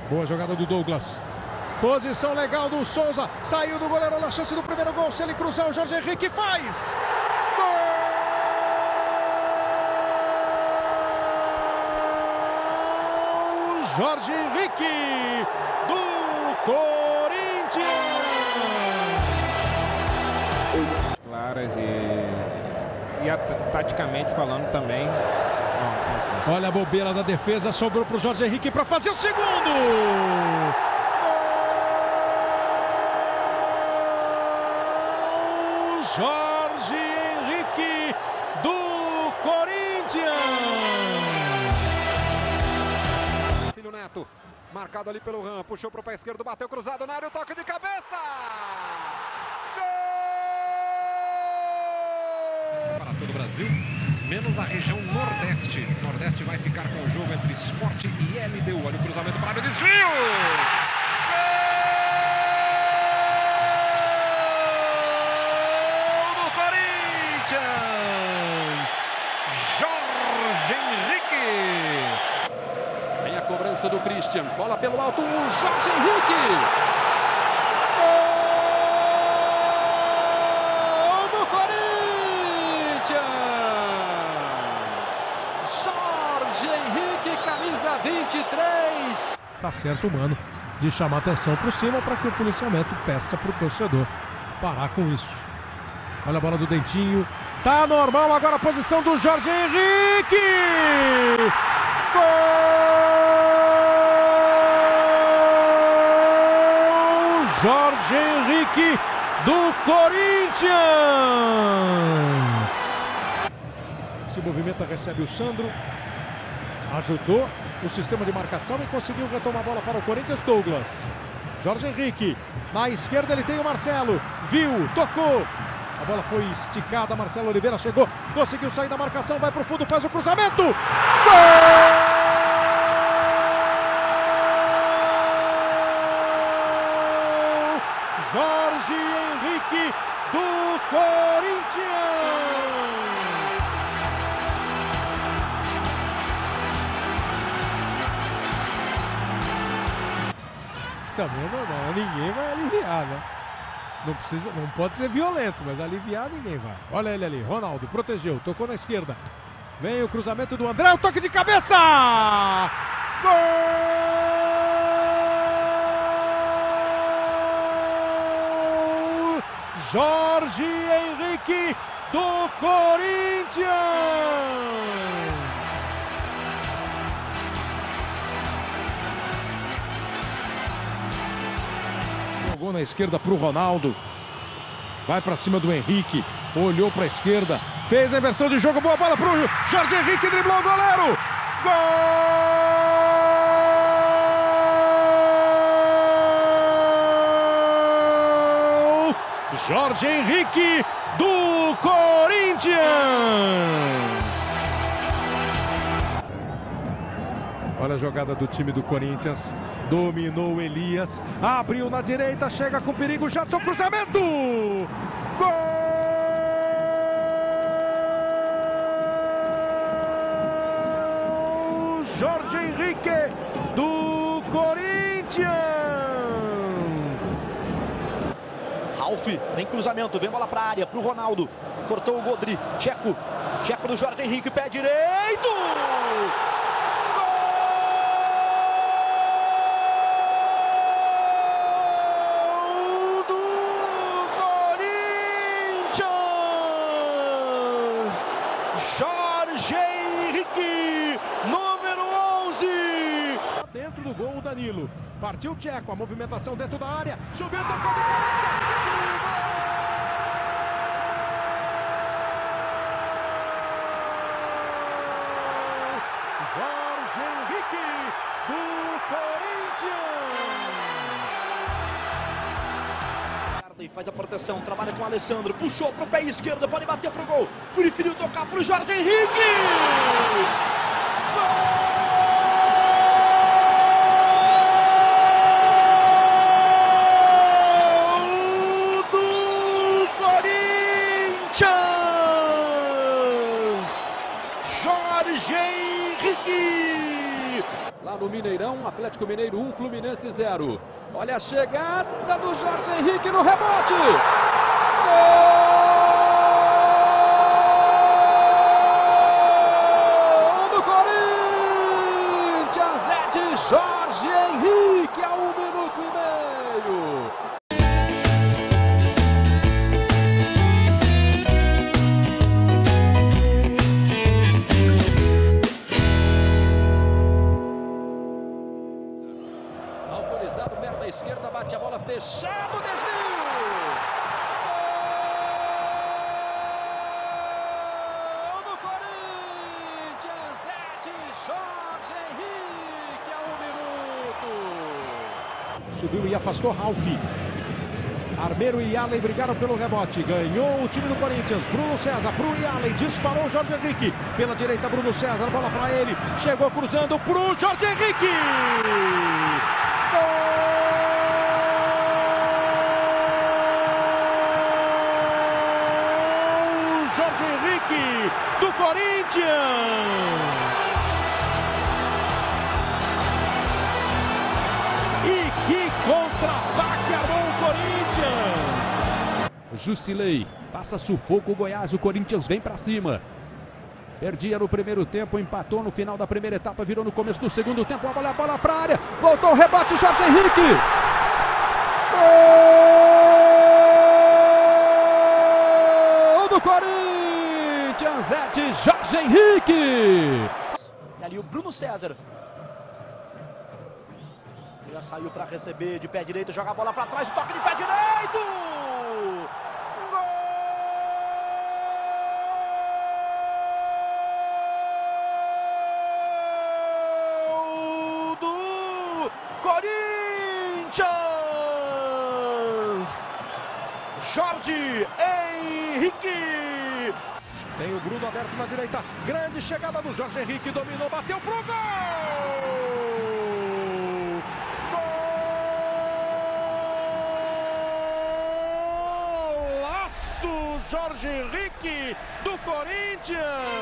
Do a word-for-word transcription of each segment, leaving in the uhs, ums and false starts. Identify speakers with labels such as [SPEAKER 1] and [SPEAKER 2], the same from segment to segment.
[SPEAKER 1] Boa jogada do Douglas. Posição legal do Souza. Saiu do goleiro, olha a chance do primeiro gol. Se ele cruzar, o Jorge Henrique faz! Gol! Jorge Henrique do Corinthians!
[SPEAKER 2] Claras e, e a, taticamente falando também. Não,
[SPEAKER 1] olha a bobeira da defesa, sobrou para o Jorge Henrique para fazer o segundo! Jorge Henrique do Corinthians.
[SPEAKER 3] Cílio Neto, marcado ali pelo Ram, puxou para o pé esquerdo, bateu cruzado na área, o toque de cabeça. Gol! Para todo o Brasil, menos a região Nordeste. Nordeste vai ficar com o jogo entre Sport e L D U. Olha o cruzamento para o desvio. Jorge Henrique.
[SPEAKER 4] Vem a cobrança do Christian. Bola pelo alto. O Jorge Henrique. Gol do Corinthians. Jorge Henrique, camisa vinte e três.
[SPEAKER 1] Tá certo, mano, de chamar atenção por cima para que o policiamento peça para o torcedor parar com isso. Olha a bola do Dentinho. Tá normal agora a posição do Jorge Henrique. Gol! Jorge Henrique do Corinthians. Se movimenta, recebe o Sandro. Ajudou o sistema de marcação e conseguiu retomar a bola para o Corinthians. Douglas. Jorge Henrique. Na esquerda ele tem o Marcelo. Viu, tocou. A bola foi esticada, Marcelo Oliveira chegou, conseguiu sair da marcação, vai para o fundo, faz o cruzamento. Gol! Jorge Henrique do Corinthians! Também é normal, ninguém vai aliviar, né? Não precisa, não pode ser violento, mas aliviar ninguém vai. Olha ele ali, Ronaldo protegeu, tocou na esquerda. Vem o cruzamento do André, o toque de cabeça! Gol! Jorge Henrique do Corinthians! Jogou na esquerda para o Ronaldo. Vai para cima do Henrique. Olhou para a esquerda. Fez a inversão de jogo. Boa bola para o Jorge Henrique. Driblou o goleiro. Gol! Jorge Henrique do Corinthians. Olha a jogada do time do Corinthians. Dominou Elias. Abriu na direita. Chega com perigo. Jadson, cruzamento. Gol! Jorge Henrique do Corinthians.
[SPEAKER 5] Ralf, vem cruzamento. Vem bola para a área. Para o Ronaldo. Cortou o Godri. Tcheco. Tcheco do Jorge Henrique. Pé direito. Jorge Henrique, número onze.
[SPEAKER 1] Dentro do gol, o Danilo. Partiu o Tcheco, a movimentação dentro da área. Subiu, tocou de cabeça. Jorge Henrique do Corinthians.
[SPEAKER 6] E faz a proteção, trabalha com o Alessandro, puxou para o pé esquerdo, pode bater para o gol, preferiu tocar para o Jorge Henrique! Gol do Corinthians! Jorge Jorge Henrique.
[SPEAKER 4] Lá no Mineirão, Atlético Mineiro um, Fluminense zero. Olha a chegada do Jorge Henrique no rebote. Gol do Corinthians, é de Jorge Henrique a um minuto e meio. Autorizado, perna esquerda, bate a bola, fechado, desvio! Gol do Corinthians, é de Jorge Henrique a um minuto!
[SPEAKER 1] Subiu e afastou Ralf. Armeiro e Allen brigaram pelo rebote. Ganhou o time do Corinthians. Bruno César pro Allen. Disparou o Jorge Henrique. Pela direita, Bruno César. Bola para ele. Chegou cruzando pro Jorge Henrique. Gol! Jorge Henrique do Corinthians. E que contra-ataque armou o Corinthians!
[SPEAKER 4] Jusilei passa sufoco o Goiás, o Corinthians vem pra cima. Perdia no primeiro tempo, empatou no final da primeira etapa, virou no começo do segundo tempo. A bola, a bola pra área, voltou o rebote, Jorge Henrique! Gol do Corinthians, é de Jorge Henrique!
[SPEAKER 5] E ali o Bruno César. Já saiu para receber de pé direito, joga a bola para trás, toque de pé direito! Gol do Corinthians! Jorge Henrique!
[SPEAKER 1] Tem o Bruno aberto na direita. Grande chegada do Jorge Henrique, dominou, bateu pro gol! Jorge Henrique do Corinthians.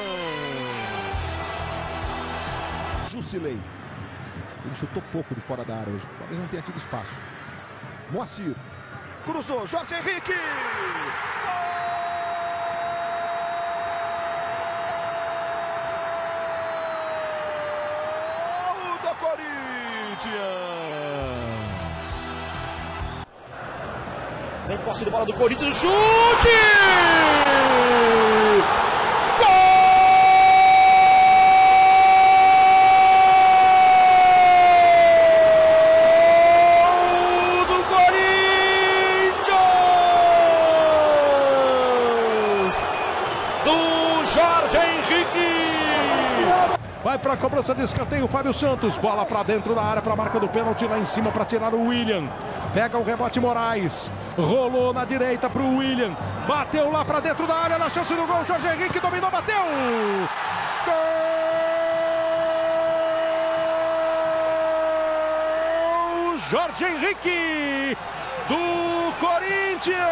[SPEAKER 7] Jusilei. Ele chutou pouco de fora da área hoje. Talvez não tenha tido espaço. Moacir. Cruzou. Jorge Henrique. Gol do Corinthians.
[SPEAKER 5] Vem posse de bola do Corinthians, chute! Gol do Corinthians! Do Jorge Henrique!
[SPEAKER 1] Vai para a cobrança de escanteio o Fábio Santos. Bola para dentro da área para a marca do pênalti lá em cima para tirar o William. Pega o rebote Moraes. Rolou na direita para o William. Bateu lá para dentro da área na chance do gol. Jorge Henrique dominou, bateu. Gol! Jorge Henrique do Corinthians.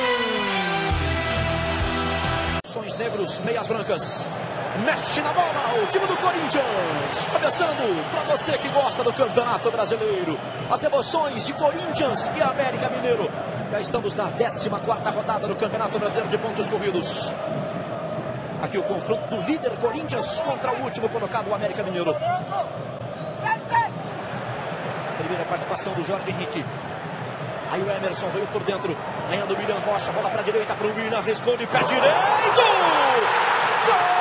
[SPEAKER 5] Sonhos negros, meias brancas. Mexe na bola, o time do Corinthians. Começando para você que gosta do Campeonato Brasileiro. As emoções de Corinthians e América Mineiro. Já estamos na décima quarta rodada do Campeonato Brasileiro de pontos corridos. Aqui o confronto do líder Corinthians contra o último colocado, o América Mineiro. Primeira participação do Jorge Henrique. Aí o Emerson veio por dentro. Ganhando o William Rocha, bola para a direita para o William. Responde, pé direito! Gol!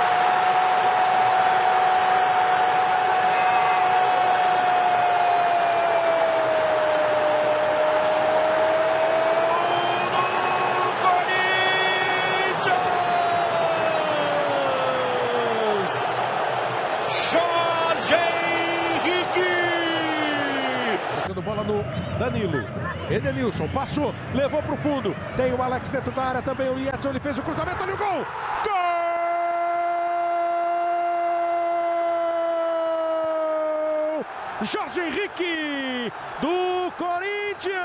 [SPEAKER 5] Jorge Henrique!
[SPEAKER 1] Bola no Danilo. Edenilson passou, levou para o fundo. Tem o Alex dentro da área também. O Liedson, ele fez o cruzamento. Olha o gol! Gol! Jorge Henrique do Corinthians!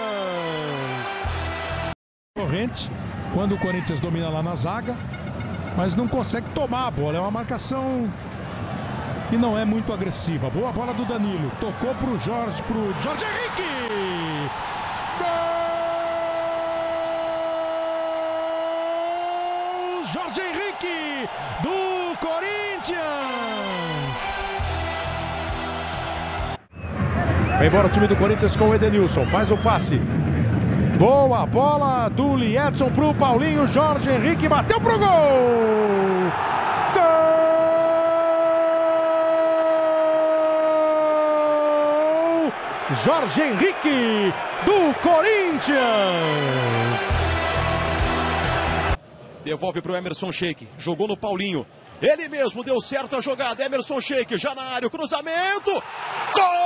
[SPEAKER 1] Corrente, quando o Corinthians domina lá na zaga. mas não consegue tomar a bola. É uma marcação que não é muito agressiva. Boa bola do Danilo. Tocou pro Jorge, pro Jorge Henrique. Gol! Jorge Henrique do Corinthians. Vai embora o time do Corinthians com o Edenilson. Faz o passe. Boa bola do Liedson pro Paulinho. Jorge Henrique bateu pro gol. Gol! Jorge Henrique do Corinthians.
[SPEAKER 5] Devolve pro Emerson Sheik. Jogou no Paulinho. Ele mesmo deu certo a jogada. Emerson Sheik já na área. O cruzamento. Gol!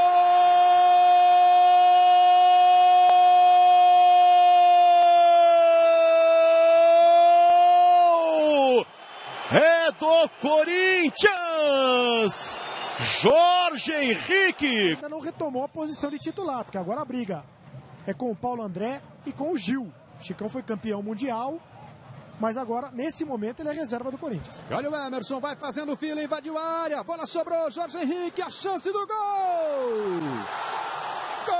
[SPEAKER 5] É do Corinthians! Jorge Henrique!
[SPEAKER 8] Ainda não retomou a posição de titular, porque agora a briga é com o Paulo André e com o Gil. O Chicão foi campeão mundial, mas agora, nesse momento, ele é reserva do Corinthians.
[SPEAKER 4] Olha o Emerson, vai fazendo fila, invadiu a área, bola sobrou, Jorge Henrique, a chance do gol! Gol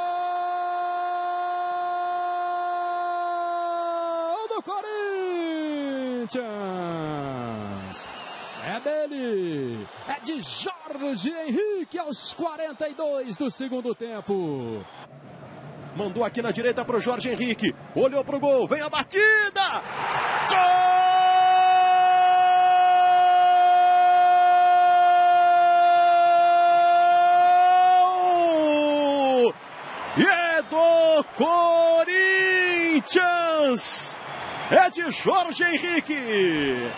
[SPEAKER 4] do Corinthians! É dele, é de Jorge Henrique aos quarenta e dois do segundo tempo.
[SPEAKER 5] Mandou aqui na direita para o Jorge Henrique, olhou para o gol, vem a batida! Gol! E é do Corinthians! É de Jorge Henrique!